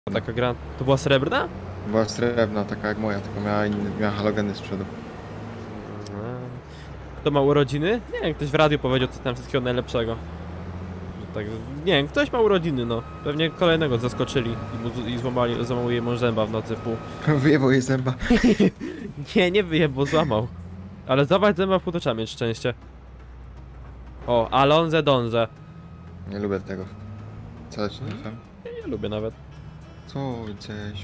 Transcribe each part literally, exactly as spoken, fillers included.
Taka gra... To była srebrna? Była srebrna, taka jak moja, tylko miała, inny, miała halogeny z przodu. Kto ma urodziny? Nie wiem, ktoś w radiu powiedział, co tam wszystkiego najlepszego. Tak, nie wiem, ktoś ma urodziny, no. Pewnie kolejnego zaskoczyli i, mu, i złamali, złamał jej mąż zęba w nocy w pół. Wyjebał jej zęba. Nie, nie wyjebał, złamał. Ale złamać zęba w pół to trzeba mieć szczęście. O, Alonze Donze. Nie lubię tego. Co ci nie wiem? Ja nie lubię nawet. Co gdzieś?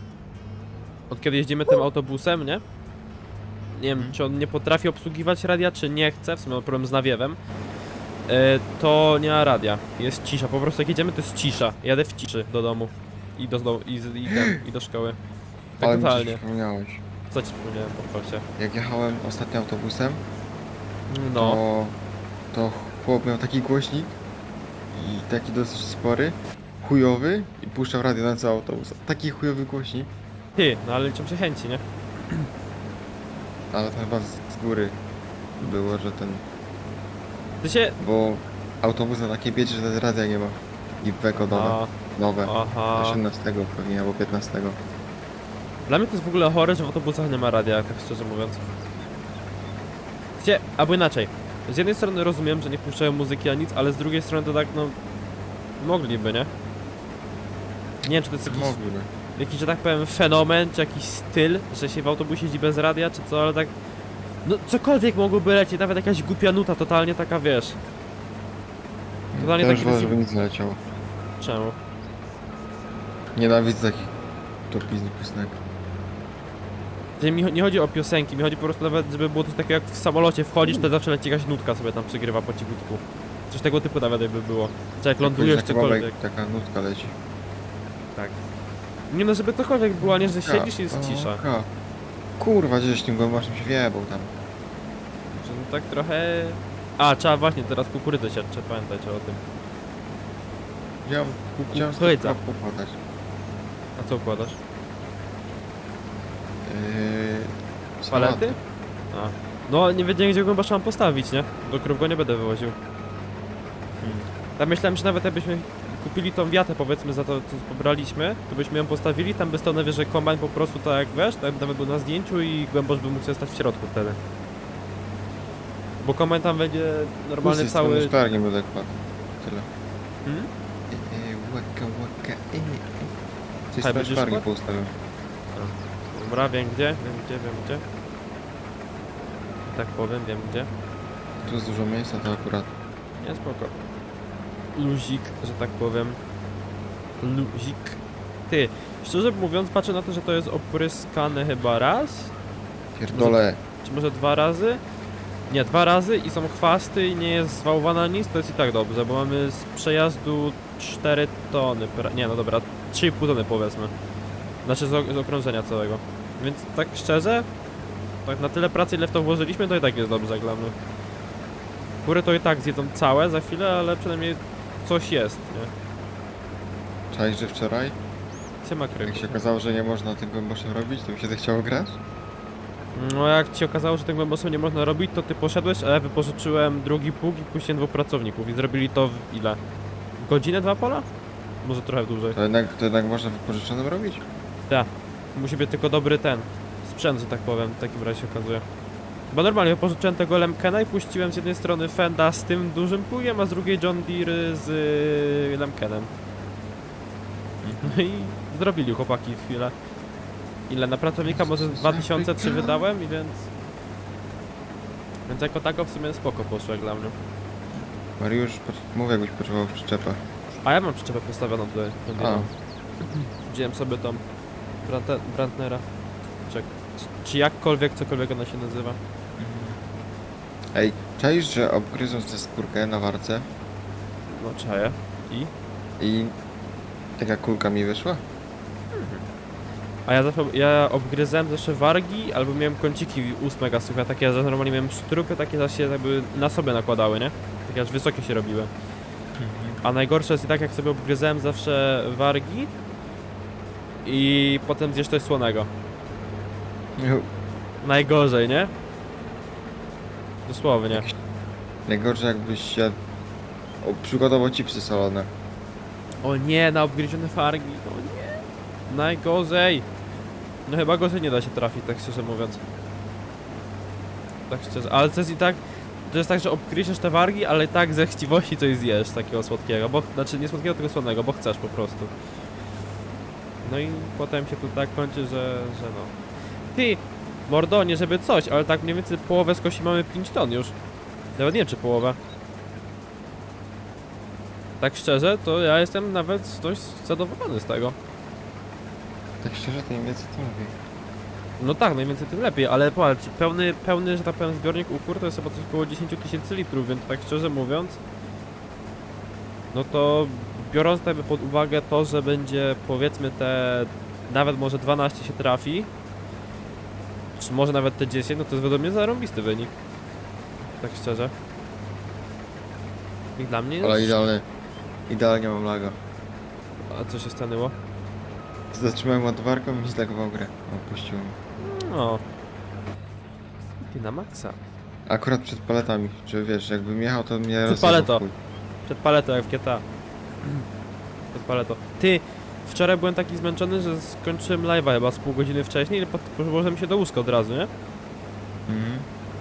Od kiedy jeździmy tym autobusem, nie? Nie wiem, Hmm. czy on nie potrafi obsługiwać radia, czy nie chce, w sumie mam problem z nawiewem. E, to nie ma radia, jest cisza, po prostu jak jedziemy to jest cisza. Jadę w ciszy do domu i do, do, i, i, ten, i do szkoły. Tak Ale mi coś totalnie. przypomniałeś. Co ci przypomniałem, poproszę? Jak jechałem ostatnim autobusem, No, to, to chłop miał taki głośnik i taki dosyć spory, chujowy i puszczał radio na cały autobus. Taki chujowy głośnik, ty, no ale liczą się chęci, nie? ale to chyba z, z góry było, że ten... Ty się... Bo autobus na takiej biedzie, że radia nie ma. I weko nowe. A, Nowe. aha. osiemnastego pewnie, albo piętnastego. Dla mnie to jest w ogóle chore, że w autobusach nie ma radia, tak szczerze mówiąc. Wiecie, albo inaczej. Z jednej strony rozumiem, że nie puszczają muzyki, a nic, ale z drugiej strony to tak, no... Mogliby, nie? Nie wiem, czy to jest jakiś, Mogliby. jakiś, że tak powiem, fenomen, czy jakiś styl, że się w autobusie jeździ bez radia, czy co, ale tak... No, cokolwiek mogłoby lecieć, nawet jakaś głupia nuta, totalnie taka, wiesz... Totalnie Też taki... wolę, żeby nic nie leciało. Czemu? Nienawidzę takich topizny piosenek. Nie, mi, nie chodzi o piosenki, mi chodzi po prostu nawet, żeby było coś takiego jak w samolocie wchodzisz, to zawsze leci jakaś nutka sobie tam przygrywa po cichutku. Coś tego typu nawet jakby było. Czy jak lądujesz, Taka cokolwiek. baba, taka nutka leci. Tak. Nie no, żeby cokolwiek było, a nie, że siedzisz i jest cisza. Oka. Kurwa, gdzieś tym głęboczym się wjebał tam. Że no tak trochę... A, trzeba właśnie teraz kukurydzę siać, pamiętajcie o tym. Chciałem, chciałem Kukurydza. stop podać. A co układasz? Yy, Palety? A. No, nie wiedziałem, gdzie głębosza mam postawić, nie? Do krów go nie będę wywoził. Hmm. Tam myślałem, że nawet jakbyśmy kupili tą wiatę, powiedzmy, za to, co pobraliśmy, to byśmy ją postawili, tam by stał na wieży kombajn po prostu tak jak wiesz, tak nawet był na zdjęciu i głębosz by mógł sobie stać w środku wtedy. Bo kombajn tam będzie normalny Pusty cały... z szpargiem będę kładł. Tyle. Hmm? E, e, łaka, łaka, e, e. Coś Hej, z będziesz szpargi kładł? poustawiam. Dobra, wiem gdzie, wiem gdzie, wiem gdzie. Tak powiem, wiem gdzie. Tu jest dużo miejsca, to akurat. Nie, spoko. Luzik, że tak powiem. Luzik. Ty, szczerze mówiąc, patrzę na to, że to jest opryskane chyba raz? Pierdolę. Czy może dwa razy? Nie, dwa razy i są chwasty i nie jest zwałwana nic, to jest i tak dobrze, bo mamy z przejazdu cztery tony, pra... nie no dobra, trzy i pół tony powiedzmy. Znaczy z, ok z okrążenia całego. Więc tak szczerze, tak na tyle pracy ile w to włożyliśmy, to i tak jest dobrze jak dla mnie. Kury to i tak zjedzą całe za chwilę, ale przynajmniej coś jest, nie? Czaisz, że wczoraj, Siema kryk. jak się okazało, że nie można tym głęboszym robić, to mi się tak chciało grać? No jak ci się okazało, że tego głębosem nie można robić, to ty poszedłeś, a ja wypożyczyłem drugi pług i puściłem dwóch pracowników i zrobili to w ile? Godzinę, dwa pola? Może trochę dłużej. To jednak, to jednak można wypożyczonym robić? Tak. Musi być tylko dobry ten sprzęt, że tak powiem, w takim razie się okazuje. Bo normalnie wypożyczyłem tego Lemkena i puściłem z jednej strony Fenda z tym dużym pługiem, a z drugiej John Deere z y, Lemkenem. No i zrobili chłopaki w chwilę. Ile na pracownika? Może dwa tysiące trzy wydałem i więc... Więc jako tako w sumie spoko poszło jak dla mnie. Mariusz, mów jakbyś potrzebował przyczepę. A ja mam przyczepę postawioną tutaj. A. Wziąłem sobie tą Brante, Brantnera. Czy, czy jakkolwiek, cokolwiek ona się nazywa. Ej, czaisz, że obgryząc tę skórkę na warce No czaję. I? i taka kulka mi wyszła? A ja zawsze, ja obgryzałem zawsze wargi, albo miałem kąciki ust mega suche, takie, że normalnie miałem strupy, takie zaś się jakby na sobie nakładały, nie? Takie aż wysokie się robiły. A najgorsze jest i tak, jak sobie obgryzałem zawsze wargi i potem zjesz coś słonego. Jo. Najgorzej, nie? Dosłownie. Najgorsze jakbyś jadł... O, przygotował chipsy solone. O nie, na obgryzione wargi, o nie. najgorzej. No chyba gorzej nie da się trafić, tak szczerze mówiąc. Tak szczerze, ale to jest i tak... To jest tak, że obgryziesz te wargi, ale i tak ze chciwości coś zjesz takiego słodkiego, bo... Znaczy nie słodkiego, tylko słodnego, bo chcesz po prostu. No i potem się tu tak kończy, że... że no... Ty! Mordo, nie żeby coś, ale tak mniej więcej połowę skosi mamy pięć ton już. Nawet nie wiem, czy połowę. Tak szczerze, to ja jestem nawet dość zadowolony z tego. Tak szczerze, to im więcej to lepiej. No tak, najwięcej tym lepiej, ale patrz, pełny, pełny, że tak powiem, zbiornik ukur to jest chyba coś około dziesięć tysięcy litrów, więc tak szczerze mówiąc, no to biorąc jakby pod uwagę to, że będzie powiedzmy te, nawet może dwanaście się trafi, czy może nawet te dziesięć, no to jest według mnie zarąbisty wynik. Tak szczerze. I dla mnie jest... Ale idealnie, idealnie mam laga. A co się stanęło? Zatrzymałem ładowarką i mi zlagował grę. Opuścił mnie. No. I na maksa. Akurat przed paletami, że wiesz, jakbym jechał, to mnie Przed rozjechał w paleto. chuj. Przed paletą jak w G T A. Przed paletą. Ty, wczoraj byłem taki zmęczony, że skończyłem live'a chyba z pół godziny wcześniej i położyłem się do łóżka od razu, nie? Mhm.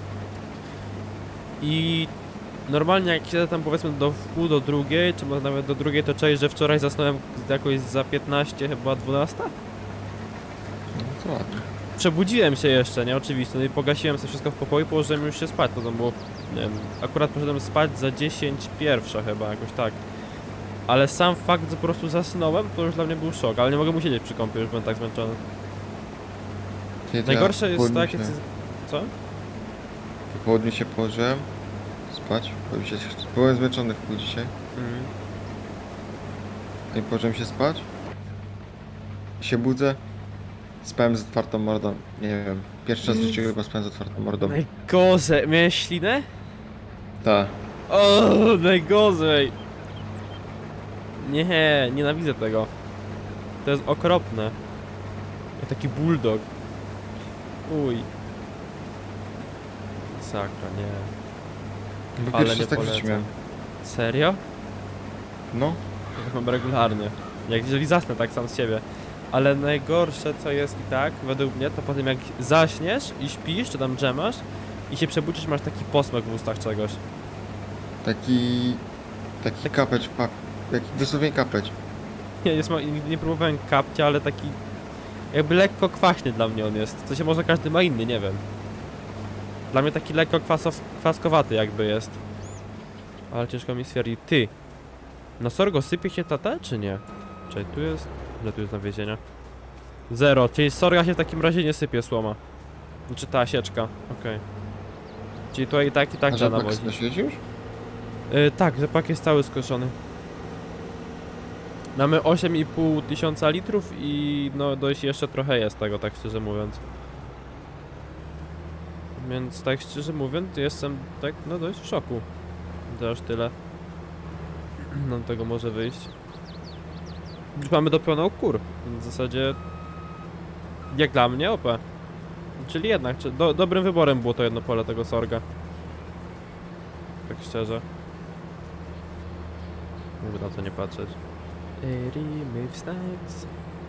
I normalnie jak siedzę tam powiedzmy do wpół do drugiej, czy może nawet do drugiej, to cześć, że wczoraj zasnąłem jakoś za piętnaście, chyba dwunasta? No to ładnie. Przebudziłem się jeszcze, nie? Oczywiście, no i pogasiłem sobie wszystko w pokoju, położyłem już się spać, to tam było, nie wiem, akurat poszedłem spać za dziesięć pierwsza chyba, jakoś tak. Ale sam fakt, że po prostu zasnąłem, to już dla mnie był szok, ale nie mogę mu siedzieć przy kąpie, już byłem tak zmęczony. Ty, to Najgorsze ja jest po tak, południu jak... się- Co? Po południu się położyłem spać, bo mi się, byłem zmęczony w pół dzisiaj. Mhm. I położyłem się spać. I się budzę. Spałem z otwartą mordą. Nie wiem. Pierwszy raz w życiu chyba spałem z otwartą mordą. Najgorzej, miałeś ślinę? Tak. O, najgorzej! Nie, nienawidzę tego. To jest okropne. Jak taki bulldog. Uj. Sakra, nie. Bo Ale pierwszy nie raz tak w życiu polecam. miałem. Serio? No. Ja mam regularnie. Jak jeżeli zasnę tak sam z siebie. Ale najgorsze co jest i tak, według mnie, to potem jak zaśniesz i śpisz, czy tam drzemasz i się przebudzisz, masz taki posmak w ustach czegoś. Taki... Taki kapeć w pap... Taki dosłownie kapeć. Nie, nie, sma- nigdy nie próbowałem kapcia, ale taki jakby lekko kwaśny dla mnie on jest. To się może każdy ma inny, nie wiem. Dla mnie taki lekko kwasow- kwaskowaty jakby jest. Ale ciężko mi stwierdzić. Ty! Na sorgo sypie się tata, czy nie? Czekaj, tu jest... Ile tu jest nawiezienia? Zero, czyli sorga się w takim razie nie sypie słoma. Znaczy ta sieczka, okej. Czyli to i tak i tak A da rzepak nawozić. znosiłeś już? Yy, tak, rzepak jest cały skoszony. Mamy osiem i pół tysiąca litrów i no dość jeszcze trochę jest tego, tak szczerze mówiąc. Więc tak szczerze mówiąc jestem tak no dość w szoku. To aż tyle nam tego może wyjść. Już mamy do pełna kur, więc w zasadzie jak dla mnie O P. Czyli jednak, czy do, dobrym wyborem było to jedno pole tego sorga. Tak szczerze. Mogę na to nie patrzeć. Remove stacks.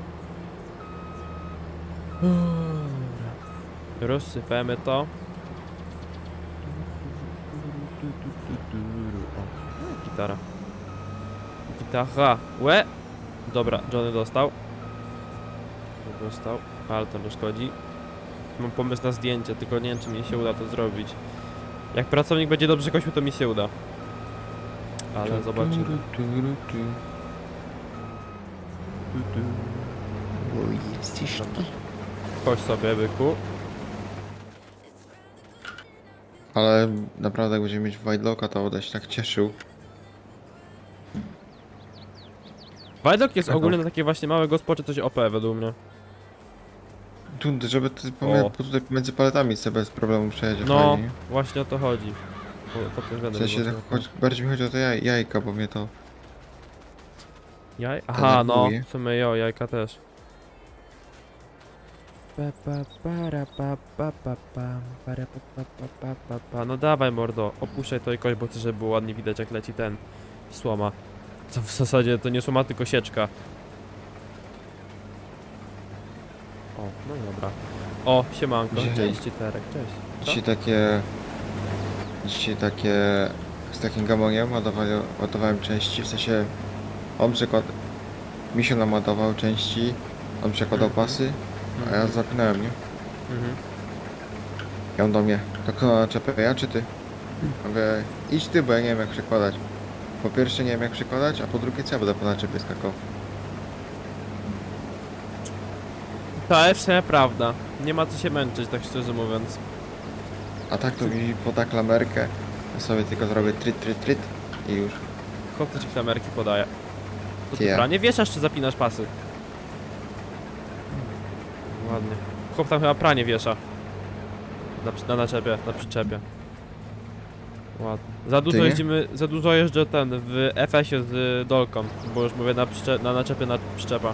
Rozsypemy to. O, gitara. Gitara. Łe! Dobra, Johnny dostał. Dostał, ale to nie szkodzi. Mam pomysł na zdjęcie, tylko nie wiem, czy mi się uda to zrobić. Jak pracownik będzie dobrze kosił, to mi się uda. Ale zobaczymy. Chodź sobie, byku. Ale naprawdę jak będziemy mieć Wildlocka, to będę się tak cieszył. Wajdok jest Aha. ogólnie na takie właśnie małe gospocze coś O P według mnie. Tu, żeby ty O. pomie- po tutaj między paletami sobie bez problemu przejedzie No, fajnie. właśnie o to chodzi. Po, po tym W względem sensie, było tak, to- choć, bardziej mi chodzi o te jaj, jajka, bo mnie to... Jaj? Aha, no, denerwuje. w sumie jo, jajka też. Pa, pa, para, pa, pa, pa, pam, para, pa, pa, pa, pa, pa, pa. No dawaj mordo, opuszczaj to i kość, bo chcę, żeby było ładnie widać jak leci ten słoma. Co w zasadzie to nie słoma, tylko sieczka. O, no dobra. O, siemanko, Dzisiaj- cześć Citerek, cześć. Co? Dzisiaj takie... Dzisiaj takie... Z takim gamoniem ładowałem, ładowałem części, w sensie... On przykład... Misio nam ładował części, on przekładał Mhm. pasy, a ja zapinałem, nie? Mhm. I on do mnie, to kto na naczepę, ja czy ty? Mówię, idź ty, bo ja nie wiem jak przekładać. Po pierwsze nie wiem jak przekładać, a po drugie co ja będę po naczepie skakał. To jest wcale prawda. Nie ma co się męczyć, tak szczerze mówiąc. A tak to mi poda klamerkę, ja sobie tylko zrobię tryt, tryt, tryt i już. Chłopcy ci klamerki podaje. To ty Ja. pranie wieszasz czy zapinasz pasy? Ładnie. Chłop tam chyba pranie wiesza. Na, przy- na naczepie, na przyczepie. Ładnie. Za dużo Ty nie? jeździmy, za dużo jeżdżę ten w F S ie z Dolką, bo już mówię na, przycze na naczepie na przyczepa.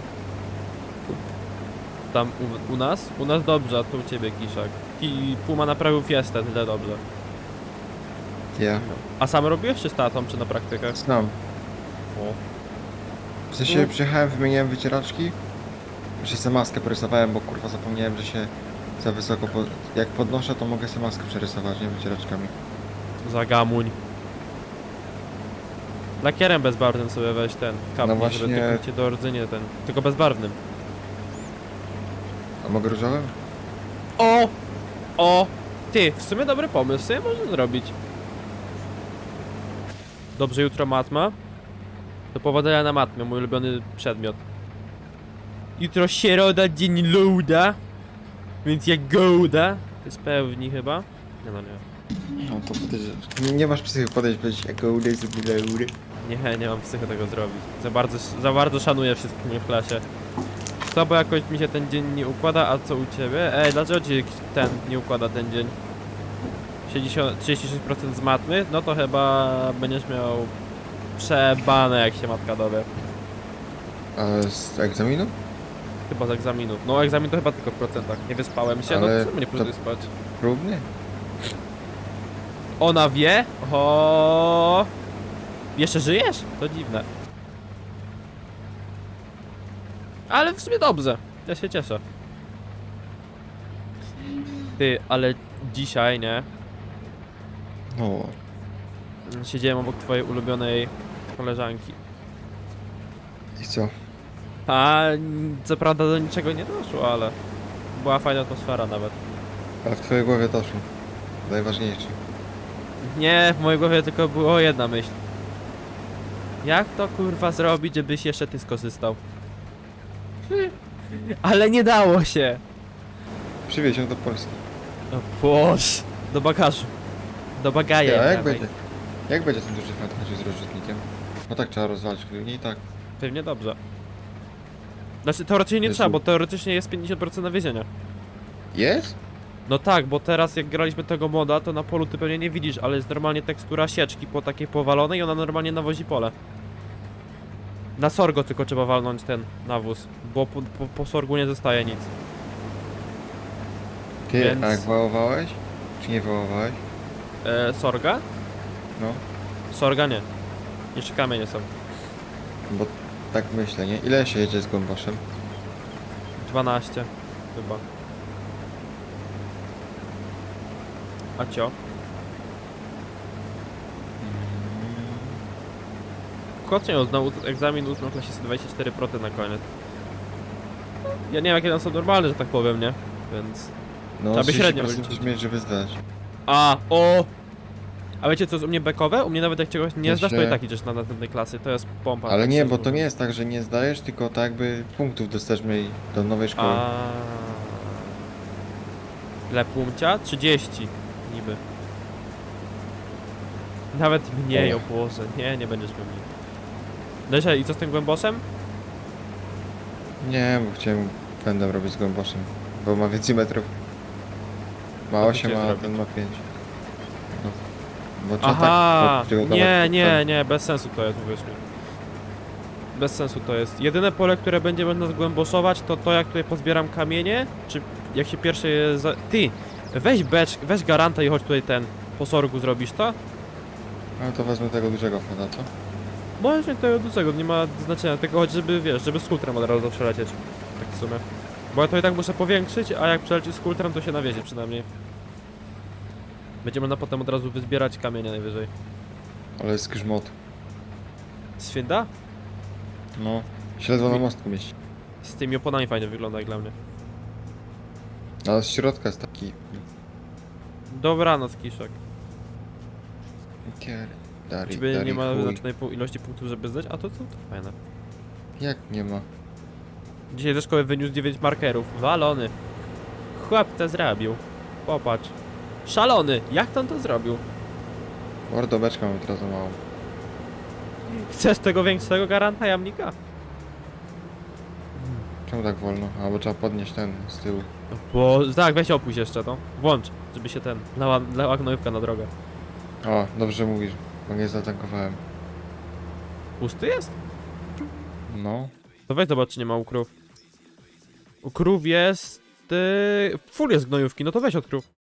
Tam u, u nas? U nas dobrze, a tu u ciebie Kiszak. I Puma naprawił Fiestę, tyle dobrze. Ja. A sam robiłeś czy z tatą, czy na praktykach? Znam. O. W sensie No. przyjechałem, wymieniłem wycieraczki. Jeszcze sobie maskę porysowałem, bo kurwa zapomniałem, że się za wysoko... Po... Jak podnoszę, to mogę sobie maskę przerysować, nie? Wycieraczkami. Zagamuń. Lakierem bezbarwnym sobie weź ten kapnij, No właśnie- żeby tylko cię do rdzenia ten. Tylko bezbarwnym. A mogę różowym? O! O! Ty, w sumie dobry pomysł, sobie można zrobić. Dobrze, jutro matma. Do powodzenia na matmie, mój ulubiony przedmiot. Jutro środa, dzień loada. Więc jak gołda. Jest pewni chyba. Nie no nie. No to podejrz... Nie masz psychy podejść, powiedzieć jako udy, sobie udy. Nie, nie mam psychy tego zrobić. Za bardzo, za bardzo szanuję wszystkich w moim klasie. Co, bo jakoś mi się ten dzień nie układa, a co u ciebie? Ej, dlaczego ci ten nie układa ten dzień? sześćdziesiąt, trzydzieści sześć procent z matmy? No to chyba będziesz miał przebane, jak się matka dowie. A z egzaminu? Chyba z egzaminu. No egzamin to chyba tylko w procentach. Nie wyspałem się, Ale no czemu nie to- pójdę wyspać? Próbny? Ona wie? O. Jeszcze żyjesz? To dziwne. Ale w sumie dobrze. Ja się cieszę. Ty, ale dzisiaj, nie? No. Siedziałem obok twojej ulubionej koleżanki. I co? A co prawda do niczego nie doszło, ale była fajna atmosfera nawet. Ale w twojej głowie doszło. Najważniejsze. Nie, w mojej głowie tylko była jedna myśl. Jak to kurwa zrobić, żebyś jeszcze ty skorzystał? Ale nie dało się. Przywieź ją do Polski. O Boże. Do bagażu. Do bagaja. Ja, jak dawaj. będzie? Jak będzie ten duży fant chodził z rozrzutnikiem? No tak trzeba rozwalić, nie i tak. Pewnie dobrze. Znaczy teoretycznie nie Jezu. trzeba, bo teoretycznie jest pięćdziesiąt procent nawiezienia. Jest? No tak, bo teraz jak graliśmy tego moda, to na polu ty pewnie nie widzisz, ale jest normalnie tekstura sieczki po takiej powalonej i ona normalnie nawozi pole. Na sorgo tylko trzeba walnąć ten nawóz, bo po, po, po sorgu nie zostaje nic. Ty, Więc- a jak wołowałeś? Czy nie wołowałeś? E, sorga? No. Sorga nie. Jeszcze kamienie są. Bo tak myślę, nie? Ile się jedzie z głęboszem? dwanaście chyba. A cio? Kocznie uznał egzamin uznał klasie dwadzieścia cztery procent na koniec. Ja nie wiem jakie tam są normalne, że tak powiem, nie? Więc... No, Trzeba by średnio trzydzieści procent wyliczyć. musisz mieć, żeby zdać. A, o! A wiecie co jest u mnie bekowe? U mnie nawet jak czegoś nie Ja zdasz, to się- i tak idziesz na następnej klasy. To jest pompa. Ale tak nie, się bo to mówi. nie jest tak, że nie zdajesz, tylko tak jakby punktów dostajesz mniej do nowej szkoły. A. Ile pumcia? trzydzieści niby. Nawet mniej, O. o Boże. Nie, nie będziesz miał mniej. Lesia, i co z tym głęboszem? Nie, bo chciałem będę robić z głęboszem, bo ma więcej metrów. Ma Co ty osiem, chciałeś a zrobić? ten ma pięć. No. Bo trzeba Aha, tak przygotować nie, pod nie, ten- nie, bez sensu to jest, uwierz mi. Bez sensu to jest. Jedyne pole, które będzie można zgłęboszować, to to jak tutaj pozbieram kamienie, czy jak się pierwsze je za... Ty, weź becz, weź garanta i chodź tutaj ten, po sorgu zrobisz to? No to wezmę tego dużego fada, co? Możesz mieć tego dużego, nie ma znaczenia, tylko chodź, żeby, wiesz, żeby z skutrem od razu przelecieć. Tak w sumie. Bo ja to i tak muszę powiększyć, a jak przeleci z kultrem, to się nawiezie przynajmniej. Będzie można potem od razu wyzbierać kamienie najwyżej. Ale jest grzmot. Z Finda? No. Śledwo na mostku mieści. Z tymi oponami fajnie wygląda jak dla mnie. Ale z środka jest taki... Dobranoc, Kiszek. Kier... Dari, Ciebie dari, nie ma chuj. wyznaczonej pu- ilości punktów, żeby zdać? A to, to, to fajne. Jak nie ma? Dzisiaj ze szkoły wyniósł dziewięć markerów. Walony. Chłop to zrobił. Popatrz. Szalony! Jak to on to zrobił? Mordobeczka mam teraz za małą. Chcesz tego większego garanta jamnika? Czemu tak wolno? A, bo trzeba podnieść ten z tyłu. Bo tak, weź opuść jeszcze to. Włącz, żeby się ten... Lała, lała gnojówka na drogę. O, dobrze mówisz, bo nie zatankowałem. Pusty jest? No. To weź zobacz, czy nie ma u krów. U krów jest... Yy, full jest gnojówki, no to weź od krów.